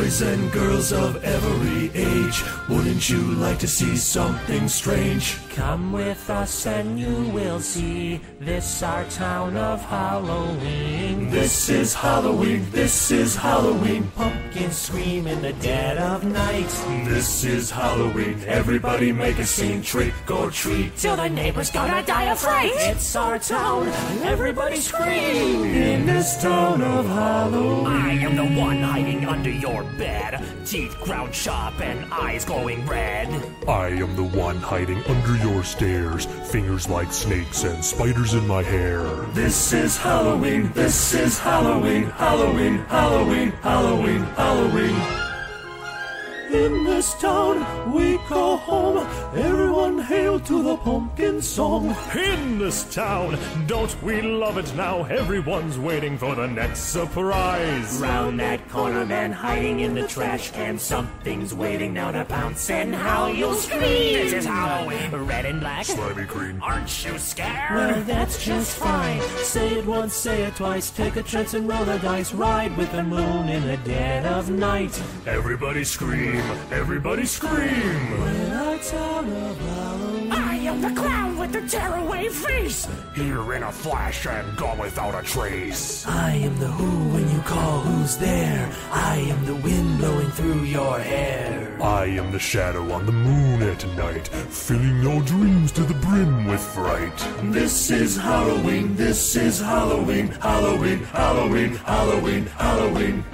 Boys and girls of every age, wouldn't you like to see something strange? Come with us and you will see this our town of Halloween. This is Halloween, this is Halloween. Pumpkins scream in the dead of night. This is Halloween, everybody make a scene, trick or treat, till the neighbors gonna die of fright. It's our town, everybody scream. In this town of Halloween. I am the one hiding under your bed, teeth ground sharp and eyes glowing red. I am the one hiding under your stairs, fingers like snakes and spiders in my hair. This is Halloween, this is Halloween, Halloween, Halloween, Halloween, Halloween. In this town we call home, everyone hail to the pumpkin song. In this town, don't we love it now? Everyone's waiting for the next surprise. Round that corner, man hiding in the trash can. Something's waiting now to pounce, and how you'll scream. This is Halloween, red and black, Slimy green. Aren't you scared? Well, that's just fine. Say it once, say it twice. Take a chance and roll the dice. Ride with the moon in the dead of night. Everybody scream, everybody scream. In our town of Halloween. I am the clown with the tearaway face. Here in a flash and gone without a trace. I am the who when you call who's there. I am the wind blowing through your hair. I am the shadow on the moon at night, filling your dreams to the brim with fright. This is Halloween, this is Halloween, Halloween, Halloween, Halloween, Halloween.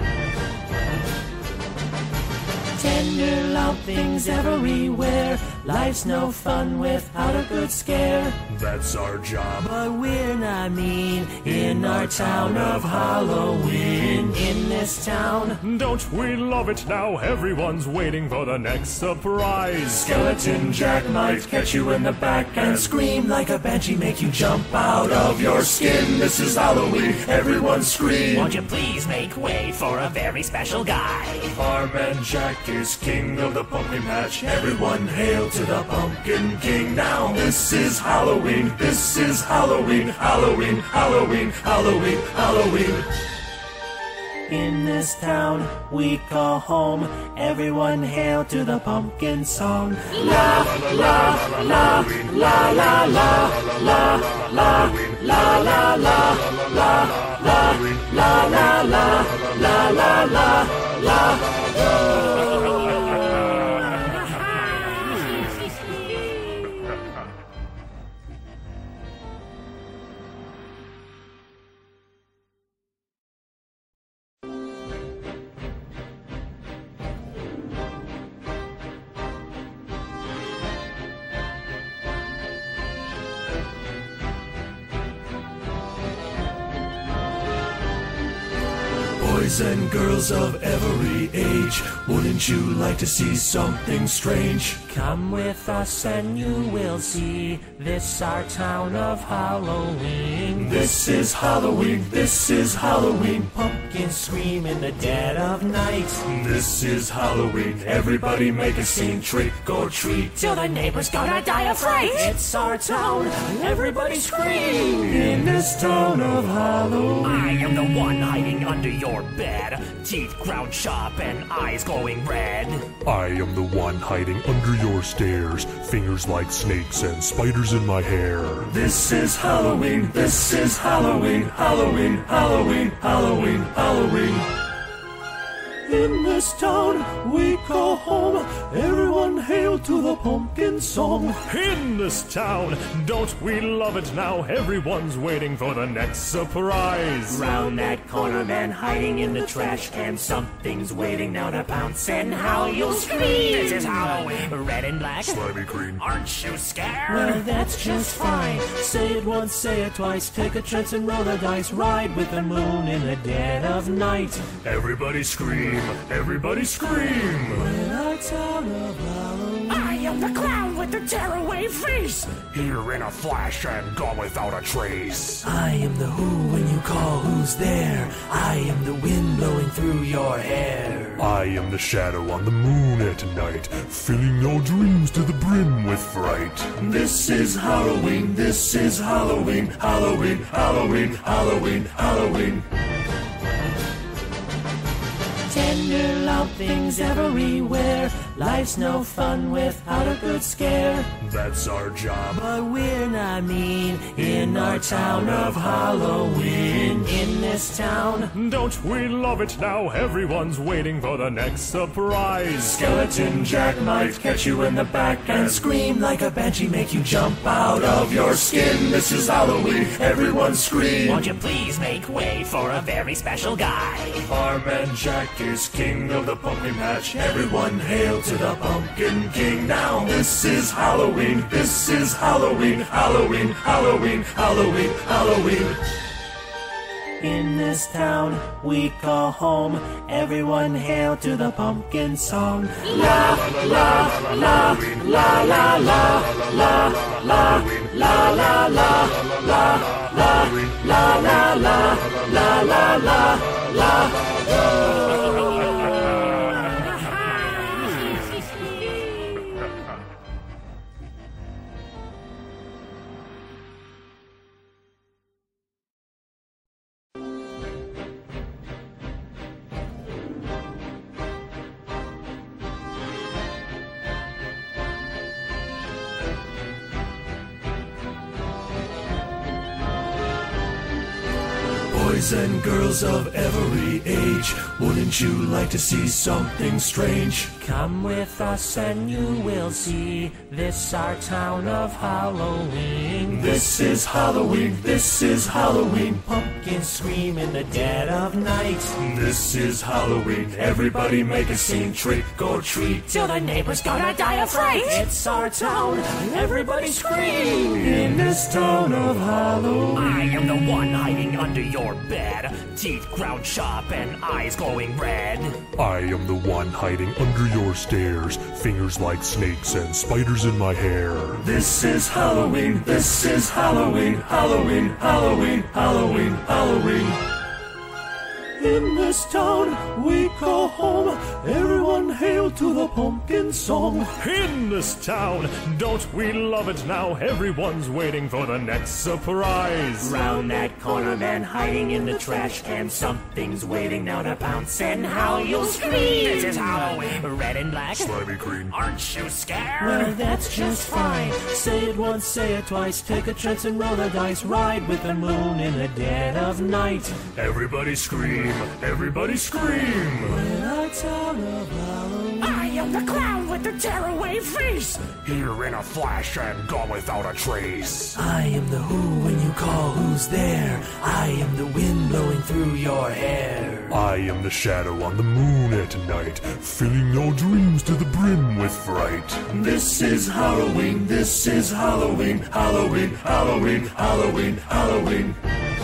Tender love things everywhere. Life's no fun without a good scare. That's our job. But we're not mean in our town of Halloween. In this town, Don't we love it now? Everyone's waiting for the next surprise. Skeleton Jack might catch you in the back and scream like a banshee, make you jump out of your skin. This is Halloween, everyone scream. won't you please make way for a very special guy? Our man Jack is king of the pumpkin patch. Everyone hail to the Pumpkin King now. This is Halloween, this is Halloween, Halloween, Halloween, Halloween, Halloween. In this town we call home, everyone hail to the pumpkin song. La la la la la la la la la la la la la la la la la. Boys and girls of every age, wouldn't you like to see something strange? Come with us and you will see this our town of Halloween. This is Halloween, this is Halloween. Pumpkins scream in the dead of night. This is Halloween, everybody make a scene, trick or treat, till the neighbors gonna die of fright. It's our town, everybody scream. in this town of Halloween. I am the one hiding under your bed, teeth ground sharp and eyes glowing red. I am the one hiding under your stairs, fingers like snakes and spiders in my hair. This is Halloween, this is Halloween, Halloween, Halloween, Halloween, Halloween. In this town we call home, everyone hail to the pumpkin song. In this town, don't we love it now? Everyone's waiting for the next surprise. Round that corner, man hiding in the trash can. Something's waiting now to pounce, and how you'll scream. This is Halloween, red and black, Slimy green. Aren't you scared? Well, that's just fine. Say it once, say it twice. Take a chance and roll the dice. Ride with the moon in the dead of night. Everybody scream, everybody scream. In our town of Halloween. I am the clown with the tearaway face. Here in a flash and gone without a trace. I am the who when you call who's there. I am the wind blowing through your hair. I am the shadow on the moon at night, filling your dreams to the brim with fright. This is Halloween, this is Halloween, Halloween, Halloween, Halloween, Halloween. Tender love things everywhere. Life's no fun without a good scare. That's our job. But we're not mean in our town of Halloween. In this town, Don't we love it now? Everyone's waiting for the next surprise. Skeleton Jack might catch you in the back and scream like a banshee, make you jump out of your skin. This is Halloween, everyone scream. won't you please make way for a very special guy? Our man Jack is king of the pumpkin patch. Everyone hail to the Pumpkin King. Now this is Halloween, this is Halloween, Halloween, Halloween, Halloween, Halloween. In this town we call home. Everyone hail to the pumpkin song. La la la la la la la la la la la la la la la la la la. Boys and girls of every age, wouldn't you like to see something strange? Come with us and you will see this our town of Halloween. This is Halloween, this is Halloween. Pumpkins scream in the dead of night. This is Halloween, everybody make a scene, trick or treat. Till the neighbors gonna die of fright. It's our town, everybody scream. In this town of Halloween, I am the one hiding under your bed, teeth ground sharp and eyes glowing red. I am the one hiding under your stairs, fingers like snakes and spiders in my hair. this is Halloween, this is Halloween, Halloween, Halloween, Halloween, Halloween. In this town we call home. Everyone hail to the pumpkin song. In this town, don't we love it now? Everyone's waiting for the next surprise. Round that corner, man hiding in the trash can. Something's waiting now to pounce, and how you'll scream. This is Halloween, red and black, Slimy green. aren't you scared? Well, that's just fine. Say it once, say it twice. Take a chance and roll the dice. Ride with the moon in the dead of night. Everybody scream, everybody scream. In our town of Halloween, I am the clown with the tearaway face. Here in a flash and gone without a trace. I am the who when you call who's there. I am the wind blowing through your hair. I am the shadow on the moon at night, filling your dreams to the brim with fright. This is Halloween, this is Halloween, Halloween, Halloween, Halloween, Halloween.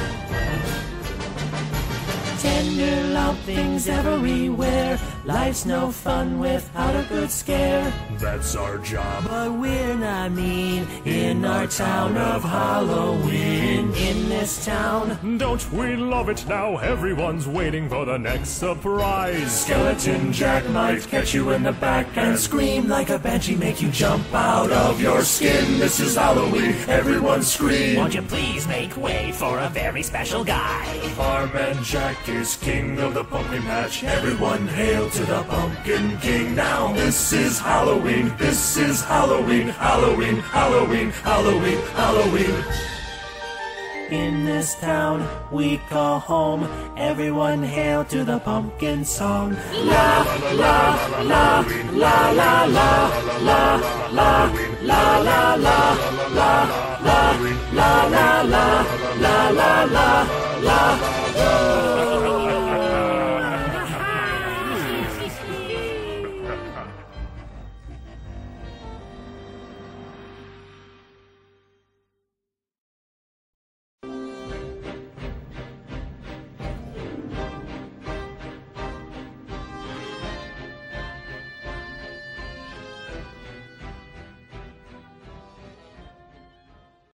Tender love things everywhere. Life's no fun without a good scare. That's our job. But we're not mean in our town of Halloween. In this town, Don't we love it now? Everyone's waiting for the next surprise. Skeleton Jack might catch you in the back and scream like a banshee, make you jump out of your skin. This is Halloween, everyone scream. won't you please make way for a very special guy? Our man Jack is king of the pumpkin patch. Everyone hail to the Pumpkin King. Now this is Halloween, this is Halloween, Halloween, Halloween, Halloween, Halloween. In this town we call home. Everyone hail to the pumpkin song. La la la la la la la la la la la la la la la la la la la la